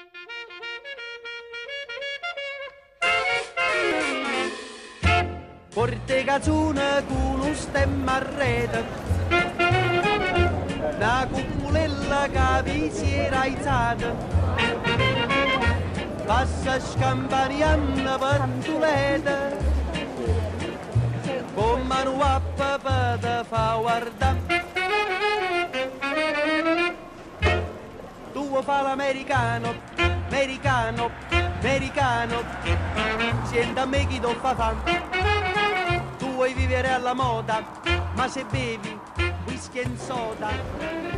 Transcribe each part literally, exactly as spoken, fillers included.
Porte cazzone con un stemma a rete, una cupolella che vi si era alzata, passa scampaniando pantulete, con mano a papà te fa guardare. Tu vuoi fare l'americano, americano, americano, senta a me chi ti fa fame. Tu vuoi vivere alla moda, ma se bevi whisky e soda.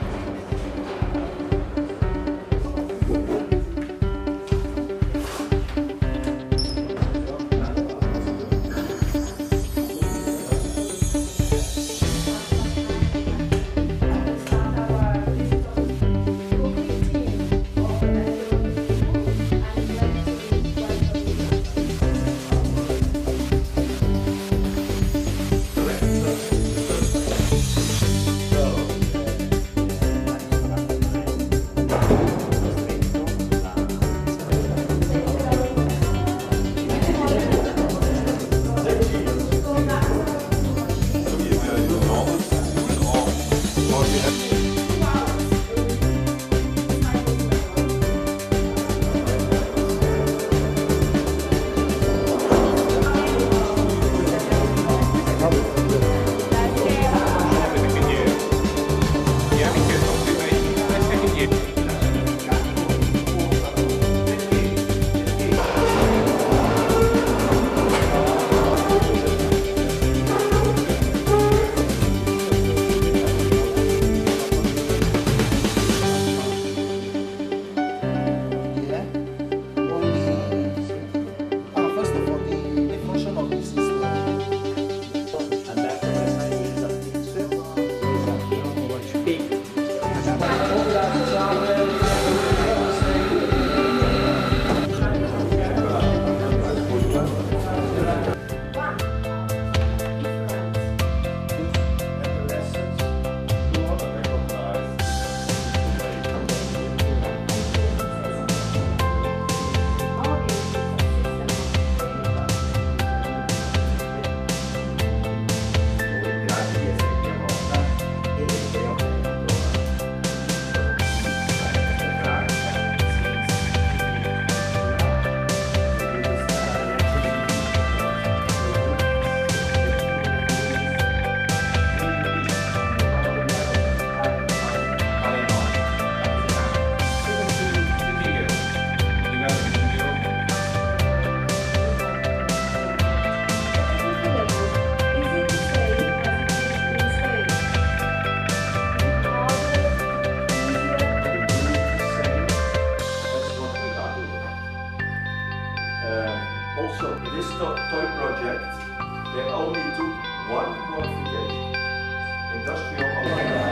Also, in this to toy project, they only took one qualification, industrial